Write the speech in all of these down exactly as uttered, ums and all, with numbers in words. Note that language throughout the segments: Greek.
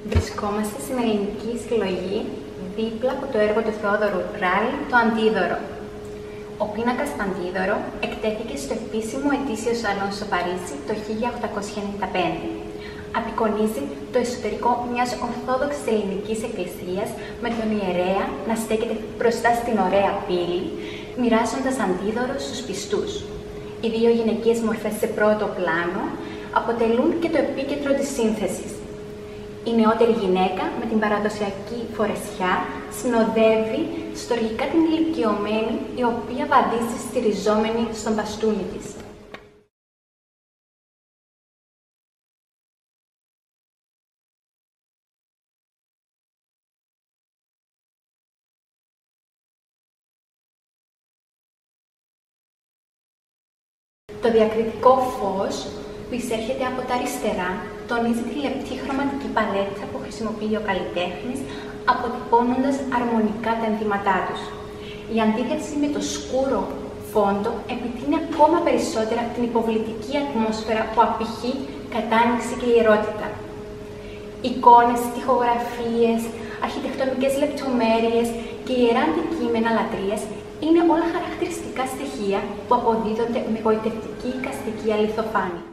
Βρισκόμαστε στην ελληνική συλλογή δίπλα από το έργο του Θεόδωρου Ράλη, το Αντίδωρο. Ο πίνακας του Αντίδωρο εκτέθηκε στο επίσημο ετήσιο σαλόν στο Παρίσι το χίλια οκτακόσια ενενήντα πέντε. Απεικονίζει το εσωτερικό μιας ορθόδοξης ελληνικής εκκλησίας με τον ιερέα να στέκεται μπροστά στην ωραία πύλη, μοιράζοντας αντίδωρο στους πιστούς. Οι δύο γυναικείες μορφές σε πρώτο πλάνο αποτελούν και το επίκεντρο της σύνθεσης. Η νεότερη γυναίκα με την παραδοσιακή φορεσιά συνοδεύει στοργικά την ηλικιωμένη, η οποία βαδίζει στηριζόμενη στον μπαστούνι της. Το διακριτικό φως που εισέρχεται από τα αριστερά τονίζει τη λεπτή χρωματική παλέτσα που χρησιμοποιεί ο καλλιτέχνης, αποτυπώνοντας αρμονικά τα ενδύματά τους. Η αντίθεση με το σκούρο φόντο επιτείνει ακόμα περισσότερα την υποβλητική ατμόσφαιρα που απηχεί κατάνοιξη και ιερότητα. Εικόνες, τοιχογραφίες, αρχιτεκτονικές λεπτομέρειες και ιερά αντικείμενα λατρείας είναι όλα χαρακτηριστικά στοιχεία που αποδίδονται με γοητευτική εικαστική αληθοφάνεια.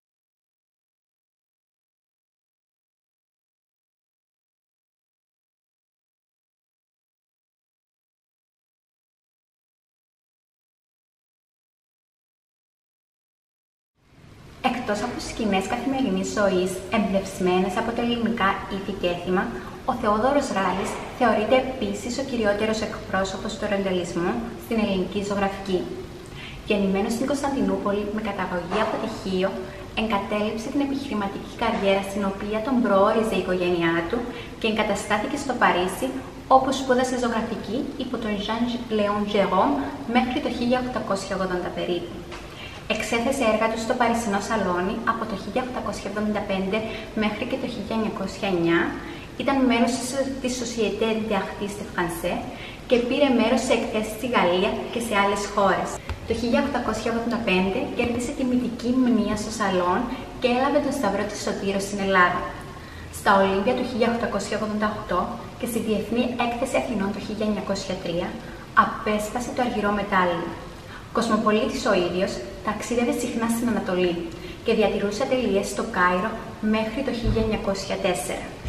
Εκτός από σκηνές καθημερινής ζωής, εμπνευσμένες από τα ελληνικά ήθη και έθιμα, ο Θεόδωρος Ράλης θεωρείται επίσης ο κυριότερος εκπρόσωπος του ρεοντελισμού στην ελληνική ζωγραφική. Γεννημένος στην Κωνσταντινούπολη με καταγωγή από Τυχείο, εγκατέλειψε την επιχειρηματική καριέρα στην οποία τον προόριζε η οικογένειά του και εγκαταστάθηκε στο Παρίσι, όπου σπούδασε ζωγραφική υπό τον Jean Léon Gérôme μέχρι το χίλια οκτακόσια ογδόντα περίπου. Εξέθεσε έργα του στο Παρισινό Σαλόνι από το χίλια οκτακόσια εβδομήντα πέντε μέχρι και το χίλια εννιακόσια εννιά, ήταν μέλος της Société d'Artistes Français και πήρε μέρος σε εκθέσεις στη Γαλλία και σε άλλες χώρες. Το χίλια οκτακόσια ογδόντα πέντε κέρδισε τη μυθική μνήα στο Σαλόν και έλαβε τον Σταυρό της Σωτήρος στην Ελλάδα. Στα Ολύμπια του χίλια οκτακόσια ογδόντα οκτώ και στη Διεθνή Έκθεση Αθηνών το χίλια εννιακόσια τρία απέσπασε το αργυρό μετάλλιο. Κοσμοπολίτης ο ίδιος, ταξίδευε συχνά στην Ανατολή και διατηρούσε ατελιές στο Κάιρο μέχρι το χίλια εννιακόσια τέσσερα.